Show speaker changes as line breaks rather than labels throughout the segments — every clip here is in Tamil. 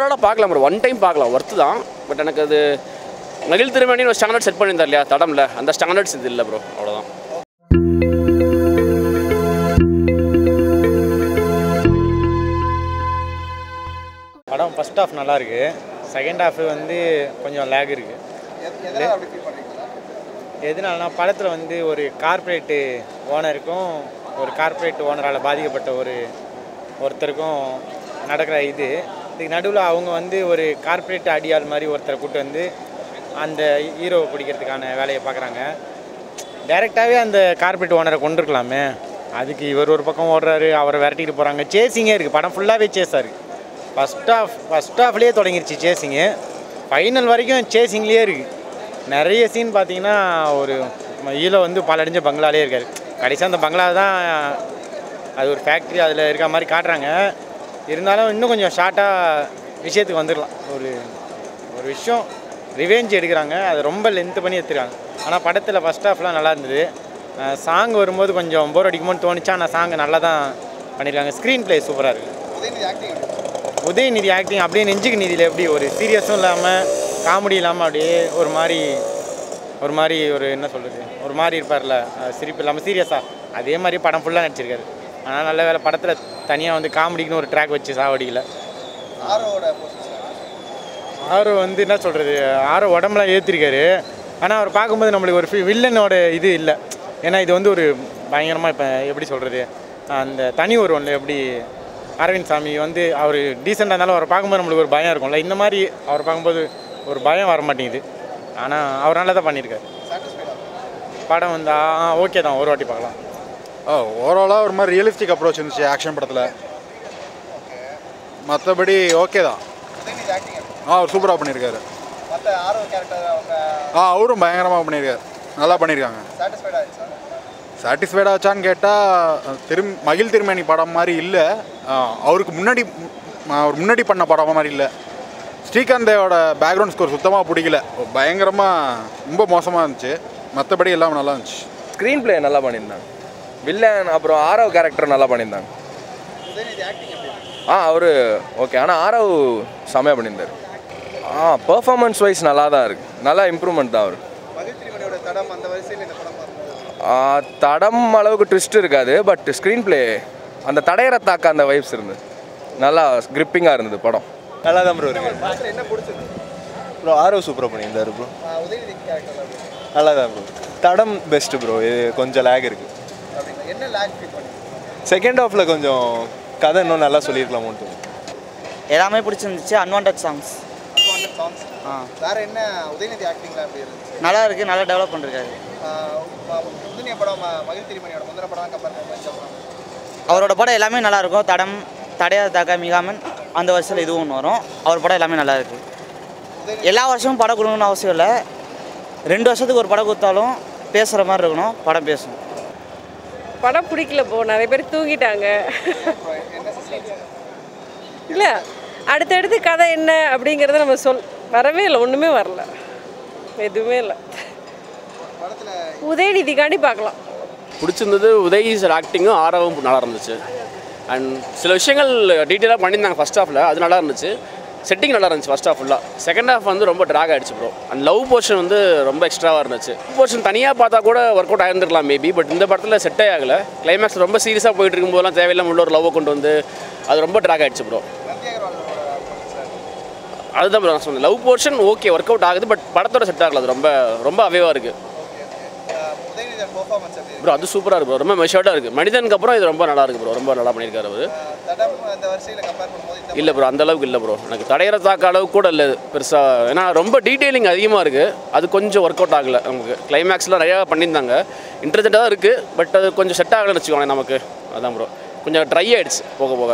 ஓவராலாக பார்க்கலாம் ப்ரோ, ஒன் டைம் பார்க்கலாம், ஒர்த்து தான். பட் எனக்கு அது மகிழ் திருமணின்னு ஒரு ஸ்டாண்டர்ட் செட் பண்ணியிருந்தார் இல்லையா தடம்ல, அந்த ஸ்டாண்டர்ட்ஸ் இது இல்லை ப்ரோ, அவ்வளோதான்.
படம் ஃபர்ஸ்ட் ஹாஃப் நல்லாயிருக்கு, செகண்ட் ஹாஃப் வந்து கொஞ்சம் லேக் இருக்குது. எதனாலனா படத்தில் வந்து ஒரு கார்ப்பரேட்டு ஓனருக்கும் ஒரு கார்ப்பரேட் ஓனரால் பாதிக்கப்பட்ட ஒருத்தருக்கும் நடக்கிற இதுக்கு நடுவில் அவங்க வந்து ஒரு கார்ப்பரேட் அடியாள் மாதிரி ஒருத்தரை கூப்பிட்டு வந்து அந்த ஹீரோவை பிடிக்கிறதுக்கான வேலையை பார்க்குறாங்க. டைரெக்டாகவே அந்த கார்ப்பரேட் ஓனரை கொண்டிருக்கலாமே, அதுக்கு இவர் ஒரு பக்கம் ஓடுறாரு, அவரை விரட்டிட்டு போகிறாங்க. சேசிங்கே இருக்குது, படம் ஃபுல்லாகவே சேஸாக இருக்குது. ஃபஸ்ட் ஹாஃப்லேயே தொடங்கிருச்சு சேசிங்கு, ஃபைனல் வரைக்கும் சேசிங்லேயே இருக்குது. நிறைய சீன் பார்த்தீங்கன்னா ஒரு ஹீரோ வந்து பாலடைஞ்ச பங்களாலே இருக்கார். கடைசியாக அந்த பங்களா தான் அது ஒரு ஃபேக்ட்ரி, அதில் இருக்க மாதிரி காட்டுறாங்க. இருந்தாலும் இன்னும் கொஞ்சம் ஷார்ட்டாக விஷயத்துக்கு வந்துடலாம். ஒரு விஷயம் ரிவெஞ்ச் எடுக்கிறாங்க, அது ரொம்ப லென்த்து பண்ணி எடுத்துருக்காங்க. ஆனால் படத்தில் ஃபஸ்ட் ஹாஃப்லாம் நல்லா இருந்தது. சாங் வரும்போது கொஞ்சம் போர் அடிக்குமோன்னு தோணுச்சு, ஆனால் சாங் நல்லா தான் பண்ணியிருக்காங்க. ஸ்க்ரீன் ப்ளே சூப்பராக இருக்குது. உதயநிதி ஆக்டிங் அப்படியே நெஞ்சுக்கு நிதியில் எப்படி ஒரு சீரியஸும் இல்லாமல் காமெடி இல்லாமல் அப்படியே ஒரு மாதிரி ஒரு என்ன சொல்கிறது, ஒரு மாதிரி இருப்பார்ல, சிரிப்பு இல்லாமல் சீரியஸாக, அதே மாதிரி படம் ஃபுல்லாக நடிச்சிருக்காரு. ஆனால் நல்ல வேலை படத்தில் தனியாக வந்து காமெடிக்குன்னு ஒரு ட்ராக் வச்சு சாவடிக்கல. ஆரோ வந்து என்ன சொல்கிறது, ஆரோ உடம்புலாம் ஏற்றிருக்காரு. ஆனால் அவர் பார்க்கும்போது நம்மளுக்கு ஒரு வில்லனோட இது இல்லை. ஏன்னா இது வந்து ஒரு பயங்கரமாக இப்போ எப்படி சொல்கிறது, அந்த தனி ஒருவனில் எப்படி அரவிந்த் சாமி வந்து அவர் டீசெண்டாக இருந்தாலும் அவரை பார்க்கும்போது நம்மளுக்கு ஒரு பயம் இருக்கும்ல, இந்த மாதிரி அவரை பார்க்கும்போது ஒரு பயம் வர மாட்டேங்குது. ஆனால் அவர் நல்லா தான் பண்ணியிருக்காரு. படம் வந்து ஓகே தான், ஒரு வாட்டி பார்க்கலாம்.
ஓவராலாக ஒரு மாதிரி ரியலிஸ்டிக் அப்ரோச் இருந்துச்சு ஆக்ஷன் படத்தில். மற்றபடி ஓகே தான். அவர் சூப்பராக பண்ணியிருக்காரு. அவரும் பயங்கரமாக பண்ணியிருக்காரு, நல்லா பண்ணியிருக்காங்க. சாட்டிஸ்ஃபைடாக ஆச்சான்னு கேட்டால் மகிழ் திருமணி படம் மாதிரி இல்லை, அவருக்கு முன்னாடி பண்ண படம் மாதிரி இல்லை. ஸ்ரீகாந்த் தேவோட பேக்ரவுண்ட் ஸ்கோர் சுத்தமாக பிடிக்கல, பயங்கரமாக ரொம்ப மோசமாக இருந்துச்சு. மற்றபடி எல்லாம் நல்லா இருந்துச்சு.
ஸ்க்ரீன் பிளே நல்லா பண்ணியிருந்தாங்க, வில்லன் அப்புறம் ஆரவ் கேரக்டர் நல்லா பண்ணியிருந்தாங்க. அவர் ஓகே, ஆனால் ஆரவ் செம்மையாக பண்ணியிருந்தார். பெர்ஃபார்மன்ஸ் வைஸ் நல்லா தான் இருக்குது, நல்லா இம்ப்ரூவ்மெண்ட் தான். அவர் தடம் அளவுக்கு ட்விஸ்ட் இருக்காது, பட் ஸ்க்ரீன் பிளே அந்த தடையற தாக்க அந்த வைப்ஸ் இருந்தது, நல்லா கிரிப்பிங்காக இருந்தது. படம்
நல்லா தான் ப்ரோ இருக்கு. ப்ரோ ஆரோ சூப்பராக பண்ணியிருந்தாரு ப்ரோ, நல்லா தான் ப்ரோ. தடம் பெஸ்ட்டு ப்ரோ, இது கொஞ்சம் லேக் இருக்குது. செகண்ட் ஹாஃபில் கொஞ்சம் கதை இன்னும் நல்லா சொல்லியிருக்கலாமோன்னு தோணும்.
எல்லாமே பிடிச்சிருந்துச்சு. அன்வான்ட் சாங்ஸ்
வேறு என்ன உதயநிதி ஆக்டிங்லாம் எப்படி இருந்துச்சு?
நல்லா இருக்குது, நல்லா டெவலப் பண்ணிருக்காரு.
முந்தினிய படம் மகிழ் திருமணியோட முந்தின படம் கம்பேர் பண்ணும்போது
அவரோட படம் எல்லாமே நல்லாயிருக்கும். தடையாத தாக்க மிகாமன் அந்த வருஷத்தில் இதுவும் ஒன்று வரும். அவர் படம் எல்லாமே நல்லா இருக்குது. எல்லா வருஷமும் படம் கொடுக்கணும்னு அவசியம் இல்லை, 2 வருஷத்துக்கு ஒரு படம் கொடுத்தாலும் பேசுகிற மாதிரி இருக்கணும், படம் பேசும்.
படம் பிடிக்கல போ, நிறைய பேர் தூங்கிட்டாங்க. இல்லை அடுத்தடுத்து கதை என்ன அப்படிங்கிறத நம்ம வரவே இல்லை, ஒன்றுமே வரல, எதுவுமே இல்லை. உதயநிதிக்காண்டி பார்க்கலாம்.
பிடிச்சிருந்தது உதய் சார் ஆக்டிங்கும், ஆரவும் நல்லா இருந்துச்சு. அண்ட் சில விஷயங்கள் டீட்டெயிலாக பண்ணியிருந்தாங்க ஃபஸ்ட் ஹாஃபில், அது நல்லா இருந்துச்சு. செட்டிங் நல்லா இருந்துச்சு ஃபஸ்ட் ஹாஃப் ஃபுல்லாக. செகண்ட் ஹாஃப் வந்து ரொம்ப ட்ராக் ஆகிடுச்சு ப்ரோ. அண்ட் லவ் போர்ஷன் வந்து ரொம்ப எக்ஸ்ட்ராவாக இருந்துச்சு. போர்ஷன் தனியாக பார்த்தா கூட ஒர்க் அவுட் ஆகிருந்துருக்கலாம் மேபி, பட் இந்த படத்தில் செட்டே ஆகலை. கிளைமேக்ஸ் ரொம்ப சீரியஸாக போயிட்டு இருக்கும்போதெல்லாம் தேவையில்லாமல் உள்ள ஒரு லவ்வை கொண்டு வந்து அது ரொம்ப ட்ராக் ஆகிடுச்சு ப்ரோ. அதுதான் ப்ரோ நான் சொன்னேன், love portion okay work out ஆகுது, பட் படத்தோட செட் ஆகல. அது ரொம்ப ரொம்ப அவேவாக இருக்குது ப்ரோ. அது சூப்பராக இருக்குது ப்ரோ, ரொம்ப மெஷர்டாக இருக்குது. மனிதனுக்கு அப்புறம் இது ரொம்ப நல்லா இருக்குது ப்ரோ, ரொம்ப நல்லா பண்ணியிருக்காரு அவர். இல்லை ப்ரோ அந்த அளவுக்கு இல்லை ப்ரோ, எனக்கு தடையற தாக்க அளவுக்கு கூட இல்லை பெருசாக. ஏன்னா ரொம்ப டீட்டெயிலிங் அதிகமாக இருக்குது, அது கொஞ்சம் ஒர்க் அவுட் ஆகலை நமக்கு. கிளைமேக்ஸ்லாம் நிறையா பண்ணியிருந்தாங்க, இன்ட்ரெஸ்டாக தான் இருக்குது, பட் அது கொஞ்சம் செட் ஆகலைன்னு வச்சுக்கோங்க நமக்கு. அதான் ப்ரோ கொஞ்சம் ட்ரை ஆகிடுச்சு போக போக.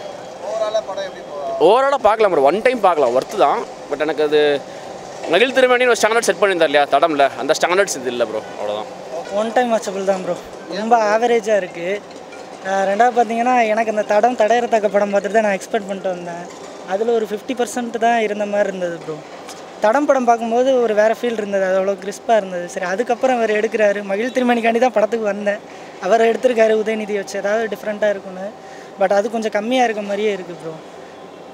ஓவராலாக பார்க்கலாம் ப்ரோ, ஒன் டைம் பார்க்கலாம், ஒர்த்து தான். பட் எனக்கு அது மகிழ் திருமணின்னு ஒரு ஸ்டாண்டர்ட் செட் பண்ணியிருந்தார் இல்லையா தடம்ல, அந்த ஸ்டாண்டர்ட்ஸ் இது இல்லை ப்ரோ, அவ்வளோதான்.
ஒன் டைம் வாட்சபிள் தான் ப்ரோ, ரொம்ப ஆவரேஜாக இருக்குது. ரெண்டாவது பார்த்தீங்கன்னா எனக்கு அந்த தடையற தாக்க படம் பார்த்துட்டு தான் நான் எக்ஸ்பெக்ட் பண்ணிட்டு வந்தேன். அதில் ஒரு 50% தான் இருந்த மாதிரி இருந்தது ப்ரோ. தடம் படம் பார்க்கும்போது ஒரு வேறு ஃபீல் இருந்தது, அது அவ்வளோ கிறிஸ்பாக இருந்தது. சரி அதுக்கப்புறம் அவர் எடுக்கிறாரு, மகிழ் திருமணிக்காண்டி தான் படத்துக்கு வந்தேன், அவர் எடுத்திருக்காரு உதயநிதி வச்சு ஏதாவது டிஃப்ரெண்ட்டாக இருக்குன்னு. பட் அது கொஞ்சம் கம்மியாக இருக்க மாதிரியே இருக்குது ப்ரோ.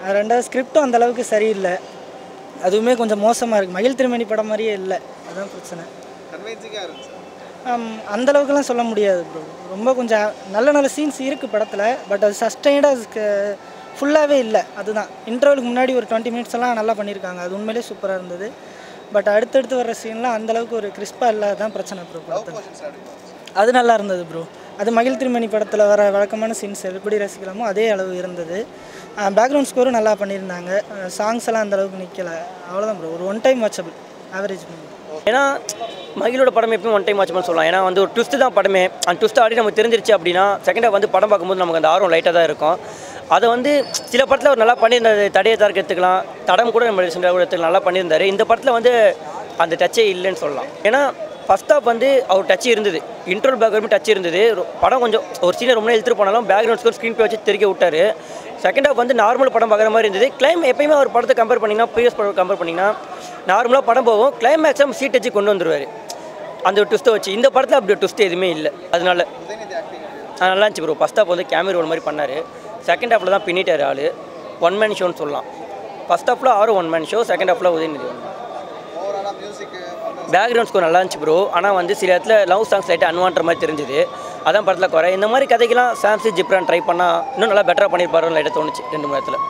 ரெண்டாவது ஸ்கிரிப்டும் அந்தளவுக்கு சரியில்லை, அதுவுமே கொஞ்சம் மோசமாக இருக்குது. மகிழ் திருமணி படம் மாதிரியே இல்லை, அதுதான் பிரச்சனை. அந்தளவுக்குலாம் சொல்ல முடியாது ப்ரோ. ரொம்ப கொஞ்சம் நல்ல நல்ல சீன்ஸ் இருக்குது படத்தில், பட் அது சஸ்டைன்டாக ஃபுல்லாகவே இல்லை. அதுதான் இன்டர்வலுக்கு முன்னாடி ஒரு 20 மினிட்ஸ் எல்லாம் நல்லா பண்ணியிருக்காங்க, அது உண்மையிலே சூப்பராக இருந்தது. பட் அடுத்தடுத்து வர்ற சீன்லாம் அந்தளவுக்கு ஒரு கிறிஸ்பாக இல்லை, அதுதான் பிரச்சனை ப்ரோ படத்தில். அது நல்லா இருந்தது ப்ரோ. அது மகிழ் திருமணி படத்தில் வர வழக்கமான சீன்ஸ் எப்படி ரசிக்கலாமோ அதே அளவு இருந்தது. பேக்ரவுண்ட் ஸ்கோரும் நல்லா பண்ணியிருந்தாங்க, சாங்ஸ் எல்லாம் அந்தளவுக்கு நிற்கலை. அவ்வளோதான் ப்ரோ, ஒரு 1 டைம் வாட்சபிள் ஆவரேஜ்.
ஏன்னா மகிழோட படம் எப்பவும் 1 டைம் வாட்சபிள்னு சொல்லலாம். ஏன்னா வந்து ஒரு ட்விஸ்ட்டு தான் படமே. அந்த ட்விஸ்ட் ஆல்ரெடி நமக்கு தெரிஞ்சிருச்சு அப்படின்னா செகண்ட் ஹாஃப் வந்து படம் பார்க்கும்போது நமக்கு அந்த ஆர்வம் லைட்டாக தான் இருக்கும். அதை வந்து சில படத்தில் அவர் நல்லா பண்ணியிருந்தார், தடையை தார்க்கு எடுத்துக்கலாம், தடம் கூட நம்ம கூட எடுத்துக்கலாம், நல்லா பண்ணியிருந்தார். இந்த படத்தில் வந்து அந்த டச்சே இல்லைன்னு சொல்லலாம். ஏன்னா ஃபஸ்ட் ஹாஃப் வந்து அவர் டச் இருந்தது, இன்ட்ரோல் பேக்ரவுண்ட் டச் இருந்தது. படம் கொஞ்சம் ஒரு சீனை ரொம்ப இழுத்துட்டு போனாலும் பேக்ரவுண்ட் ஸ்கோர் ஸ்க்ரீன் ப்ளே வச்சு தெரிவிக்க விட்டார். செகண்ட் ஹாஃப் வந்து நார்மல் படம் பார்க்குற மாதிரி இருந்தது. எப்பயுமே ஒரு படத்தை கம்பேர் பண்ணிங்கன்னா ப்ரீவியஸ் படம் கம்பேர் பண்ணிங்கன்னா நார்மலாக படம் போகும், கிளைமேக்ஸும் சீட் வச்சு கொண்டு வந்துடுவார் அந்த ஒரு ட்விஸ்ட்டை வச்சு. இந்த படத்தில் அப்படி ஒரு ட்விஸ்ட் எதுவுமே இல்லை, அதனால நல்லா இருந்துச்சு ப்ரோ. ஃபஸ்ட் ஹாஃப் வந்து கேமரா ரோல் மாதிரி பண்ணார், செகண்ட் ஹாஃபில் தான் பின்னிட்டார் ஆள். 1 மேன் ஷோன்னு சொல்லலாம். ஃபஸ்ட் ஹாஃபில் 1 மேன் ஷோ, செகண்ட் ஹாஃபில் உதயநிதி. பேக்ரவுண்ட் ஸ்கோர் நல்லா இருந்துச்சு ப்ரோ. ஆனால் வந்து சில இடத்துல லவ் சாங்ஸ் லைட்டாக அன்வான்ட் மாதிரி தெரிஞ்சுது, அதான் படத்தில் குறை. இந்த மாதிரி கதைக்கெல்லாம் சாம்சி ஜிப்ரான் ட்ரை பண்ணால் இன்னும் நல்லா பெட்டராக பண்ணியிருப்பாருன்னு லைட்டாக தோணுச்சு 2 மணி நேரத்தில்.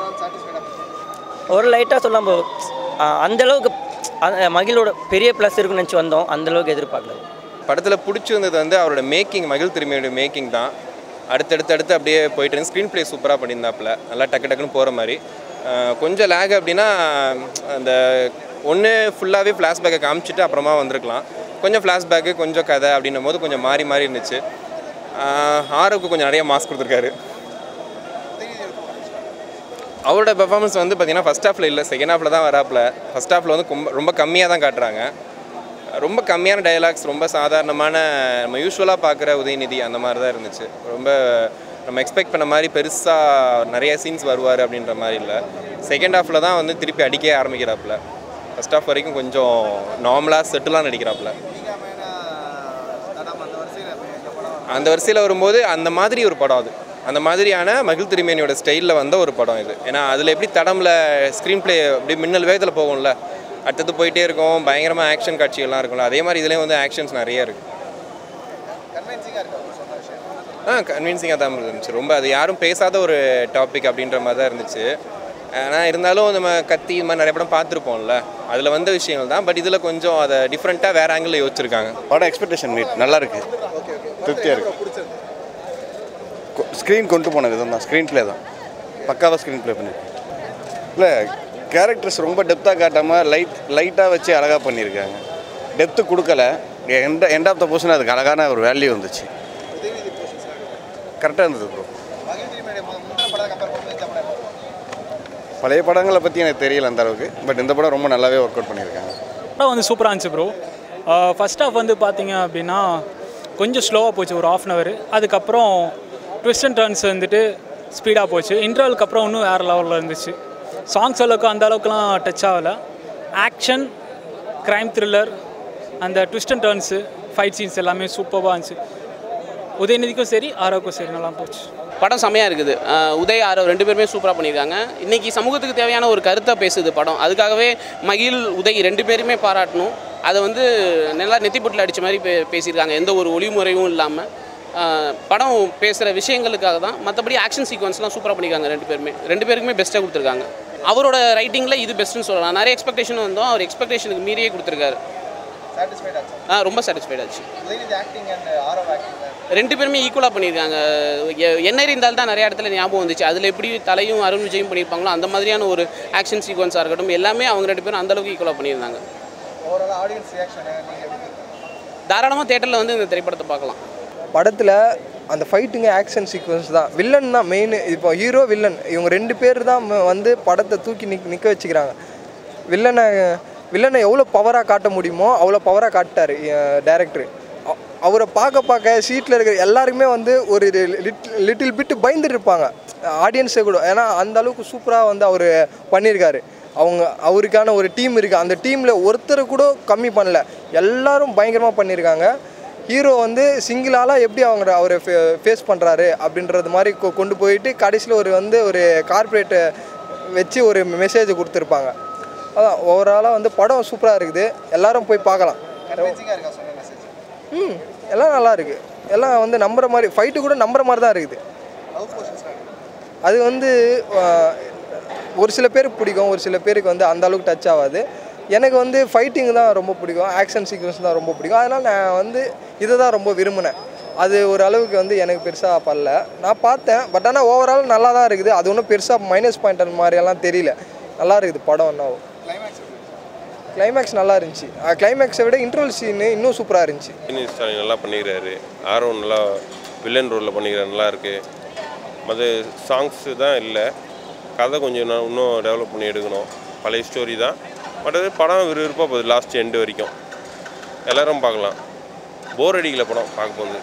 ஒரு லைட்டாக சொல்லாம் ப்ரோ, அந்தளவுக்கு மகிழோட பெரிய ப்ளஸ் இருக்குன்னு நினச்சி வந்தோம், அந்தளவுக்கு எதிர்பார்க்கல.
படத்தில் பிடிச்சிருந்தது வந்து அவரோட மேக்கிங், மகிழ் திருமணியோட மேக்கிங் தான். அடுத்தடுத்து அப்படியே போயிட்டு ஸ்க்ரீன் ப்ளே சூப்பராக பண்ணியிருந்தாப்புல, நல்லா டக்குன்னு போகிற மாதிரி. கொஞ்சம் லேக் அப்படின்னா அந்த ஒன்று ஃபுல்லாகவே ஃப்ளாஷ்பேக்கை காமிச்சிட்டு அப்புறமா வந்திருக்கலாம். கொஞ்சம் ஃப்ளாஷ்பேக்கு கொஞ்சம் கதை அப்படின்னும் போது கொஞ்சம் மாறி இருந்துச்சு. ஆரோவுக்கு கொஞ்சம் நிறைய மார்க்ஸ் கொடுத்துருக்காரு. அவரோட பெர்ஃபார்மன்ஸ் வந்து பார்த்திங்கன்னா ஃபஸ்ட் ஹாஃபில் இல்லை, செகண்ட் ஹாஃபில் தான் வராப்பில். ஃபஸ்ட் ஹாஃபில் வந்து ரொம்ப கம்மியாக தான் காட்டுறாங்க, ரொம்ப கம்மியான டயலாக்ஸ், ரொம்ப சாதாரணமான நம்ம யூஸ்வலாக பார்க்குற உதயநிதி அந்த மாதிரி தான் இருந்துச்சு. ரொம்ப நம்ம எக்ஸ்பெக்ட் பண்ண மாதிரி பெருசாக நிறைய சீன்ஸ் வருவார் அப்படின்ற மாதிரி இல்லை. செகண்ட் ஹாஃபில் தான் வந்து திருப்பி அடிக்க ஆரம்பிக்கிறாப்புல. ஃபஸ்ட் ஹாஃப் வரைக்கும் கொஞ்சம் நார்மலாக செட்டிலாக நடிக்கிறாப்புல. அந்த வரிசையில் வரும்போது அந்த மாதிரி ஒரு படம், அது அந்த மாதிரியான மகிழ் திருமேனியோட ஸ்டைலில் வந்த ஒரு படம் இது. ஏன்னா அதில் எப்படி தடமில் ஸ்க்ரீன் ப்ளே அப்படி மின்னல் வேகத்தில் போகும்ல, அடுத்தது போயிட்டே இருக்கும், பயங்கரமாக ஆக்ஷன் காட்சிகள்லாம் இருக்கும்ல, அதே மாதிரி இதுலேயும் வந்து ஆக்ஷன்ஸ் நிறைய இருக்குது. கன்வின்சிங்காக தான் இருந்துச்சு ரொம்ப. அது யாரும் பேசாத ஒரு டாபிக் அப்படின்ற மாதிரி தான் இருந்துச்சு. ஆனால் இருந்தாலும் நம்ம கத்தி இது மாதிரி நிறைய படம் பார்த்துருப்போம்ல, அதில் வந்த விஷயங்கள் தான். பட் இதில் கொஞ்சம் அதை டிஃப்ரெண்ட்டாக வேறு ஆங்கிளில் யோசிச்சிருக்காங்க.
படம் எக்ஸ்பெக்டேஷன் மீட் நல்லா இருக்குது, திருப்தியாக இருக்குது. ஸ்க்ரீன் கொண்டு போன விதம் தான், ஸ்க்ரீன் ப்ளே தான் பக்காவாக ஸ்க்ரீன் ப்ளே பண்ணியிருக்கேன். இல்லை கேரக்டர்ஸ் ரொம்ப டெப்த்தாக காட்டாமல் லைட்டாக வச்சு அழகாக பண்ணியிருக்காங்க. டெப்த்து கொடுக்கல, எண்ட் ஆஃப் த போர்ஷன் அதுக்கு அழகான ஒரு வேல்யூ வந்துச்சு, கரெக்டாக இருந்தது ப்ரோ. பழைய படங்களை பற்றி எனக்கு தெரியல அந்த அளவுக்கு, பட் இந்த படம் ரொம்ப நல்லாவே ஒர்க் அவுட் பண்ணியிருக்காங்க.
படம் வந்து சூப்பராக இருந்துச்சு ப்ரோ. ஃபஸ்ட் ஹாஃப் வந்து பார்த்தீங்க அப்படின்னா கொஞ்சம் ஸ்லோவாக போச்சு, ஒரு 1/2 hour. அதுக்கப்புறம் ட்விஸ்ட் அண்ட் டர்ன்ஸ் வந்துட்டு ஸ்பீடாக போச்சு. இன்டர்வலுக்கு அப்புறம் இன்னும் வேறு லெவலில் இருந்துச்சு. சாங்ஸ் அளவுக்கு அந்த அளவுக்குலாம் டச் ஆகலை. ஆக்ஷன், க்ரைம் த்ரில்லர், அந்த twist and turns, fight scenes எல்லாமே சூப்பராக இருந்துச்சு. உதயநிதிக்கும் சரி ஆரோவுக்கும் சரி நல்லா போச்சு.
படம் செம்மையாக இருக்குது. உதய் ஆரவ் 2 பேருமே சூப்பராக பண்ணியிருக்காங்க. இன்றைக்கி சமூகத்துக்கு தேவையான ஒரு கருத்தை பேசுது படம். அதுக்காகவே மகிழ் உதய் 2 பேருமே பாராட்டணும். அதை வந்து நல்லா நெத்திப்பொட்டில் அடித்த மாதிரி பேசியிருக்காங்க, எந்த ஒரு ஒளிமுறையும் இல்லாமல். படம் பேசுகிற விஷயங்களுக்காக தான். மற்றபடி ஆக்ஷன் சீக்வன்ஸ்லாம் சூப்பராக பண்ணியிருக்காங்க 2 பேருக்குமே பெஸ்ட்டாக கொடுத்துருக்காங்க. அவரோட ரைட்டிங்கில் இது பெஸ்ட்டுன்னு சொல்லலாம். நிறைய எக்ஸ்பெக்டேஷன் வந்தோம், அவர் எக்ஸ்பெக்டேஷனுக்கு மீறியே கொடுத்துருக்காரு. ரொம்ப சாட்டிஸ்ஃபைட் ஆச்சு. 2 பேருமே ஈக்குவலாக பண்ணியிருக்காங்க. என்ன இருந்தால் தான் நிறைய இடத்துல ஞாபகம் வந்துச்சு. அதில் எப்படி தலையும் அருண் விஜயும் பண்ணியிருப்பாங்களோ அந்த மாதிரியான ஒரு ஆக்ஷன் சீக்வன்ஸாக இருக்கட்டும், எல்லாமே அவங்க 2 பேரும் அந்தளவுக்கு ஈக்குவலாக பண்ணியிருந்தாங்க. தாராளமாக தேட்டரில் வந்து இந்த திரைப்படத்தை பார்க்கலாம்.
படத்தில் அந்த ஃபைட்டுங்க ஆக்ஷன் சீக்வன்ஸ் தான், வில்லன் தான் மெயின். இப்போ ஹீரோ வில்லன் இவங்க 2 பேர் தான் வந்து படத்தை தூக்கி நிற்க வச்சுக்கிறாங்க. வில்லனை எவ்வளோ பவராக காட்ட முடியுமோ அவ்வளோ பவராக காட்டார் டைரக்டர். அவரை பார்க்க சீட்டில் இருக்கிற எல்லாருக்குமே வந்து ஒரு லிட்டில் பிட்டு பயந்துட்டு இருப்பாங்க, ஆடியன்ஸே கூட. ஏன்னா அந்த அளவுக்கு சூப்பராக வந்து அவர் பண்ணியிருக்காரு. அவருக்கான ஒரு டீம் இருக்குது, அந்த டீமில் ஒருத்தரை கூட கம்மி பண்ணல, எல்லாரும் பயங்கரமாக பண்ணியிருக்காங்க. ஹீரோ வந்து சிங்கிளாக எப்படி அவரை ஃபேஸ் பண்ணுறாரு அப்படின்றது மாதிரி கொண்டு போயிட்டு கடைசியில் ஒரு கார்ப்பரேட் வச்சு ஒரு மெசேஜ் கொடுத்துருப்பாங்க. அதான் ஓவராலாக வந்து படம் சூப்பராக இருக்குது, எல்லாரும் போய் பார்க்கலாம். எல்லாம் நல்லா இருக்குது, எல்லாம் வந்து நம்புற மாதிரி, ஃபைட்டு கூட நம்புற மாதிரி தான் இருக்குது. அது வந்து ஒரு சில பேருக்கு பிடிக்கும், ஒரு சில பேருக்கு வந்து அந்த அளவுக்கு டச் ஆகாது. எனக்கு வந்து ஃபைட்டிங் தான் ரொம்ப பிடிக்கும், ஆக்ஷன் சீக்வன்ஸ் தான் ரொம்ப பிடிக்கும். அதனால் நான் வந்து இதை தான் ரொம்ப விரும்பினேன். அது ஒரு அளவுக்கு வந்து எனக்கு பெருசாக படல, நான் பார்த்தேன். பட் ஆனால் ஓவரால் நல்லா தான் இருக்குது, அது ஒன்றும் பெருசாக மைனஸ் பாயிண்ட் அந்த மாதிரியெல்லாம் தெரியல, நல்லா இருக்குது படம். என்ன கிளைமேக்ஸ் நல்லா இருந்துச்சு, கிளைமேக்ஸை விட இன்ட்ரோல் சீனு இன்னும் சூப்பராக இருந்துச்சு.
ஸ்டாலின் நல்லா பண்ணிக்கிறாரு, ஆர்வம் நல்லா வில்லன் ரோலில் பண்ணிக்கிறாரு, நல்லா இருக்குது. மற்ற சாங்ஸு தான் இல்லை, கதை கொஞ்சம் இன்னும் டெவலப் பண்ணி எடுக்கணும், பழைய ஸ்டோரி தான். மற்றது படம் விறுவிறுப்பாக போகுது, லாஸ்ட் எண்டு வரைக்கும் எல்லோரும் பார்க்கலாம். போர் அடிக்கல படம் பார்க்கும்போது.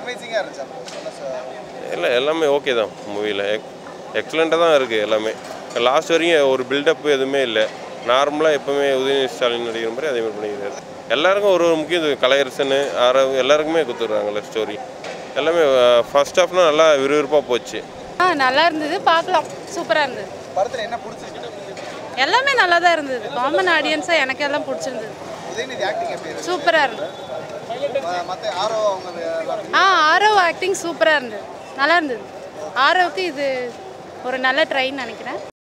இல்லை எல்லாமே ஓகே தான், மூவியில் எக்ஸலண்ட்டாக தான் இருக்குது எல்லாமே. லாஸ்ட் வரைக்கும் ஒரு பில்டப்பு எதுவுமே இல்லை, நார்மலாக எப்போவுமே உதயநிதி ஸ்டாலின் நடிக்கிற மாதிரி அதே மாதிரி பண்ணிக்கிறாரு. எல்லாருக்கும் ஒரு முக்கியம், கலையரசன் எல்லாருக்குமே கொடுத்துட்றாங்கல்ல ஸ்டோரி. எல்லாமே ஃபர்ஸ்ட் ஹாஃப்னா நல்லா விறுவிறுப்பாக போச்சு.
நல்லா இருந்தது, பார்க்கலாம், சூப்பராக இருந்தது.
படத்தில் என்ன பிடிச்சிருக்கு?
எல்லாமே நல்லா தான் இருந்தது, காமன் ஆடியன்ஸாக எனக்கு எல்லாம் பிடிச்சிருந்தது. சூப்பராக இருந்தது. ஆரவ் ஆக்டிங் சூப்பராக இருந்தது, நல்லா இருந்தது. ஆரவுக்கு இது ஒரு நல்ல ட்ரைன்னு நினைக்கிறேன்.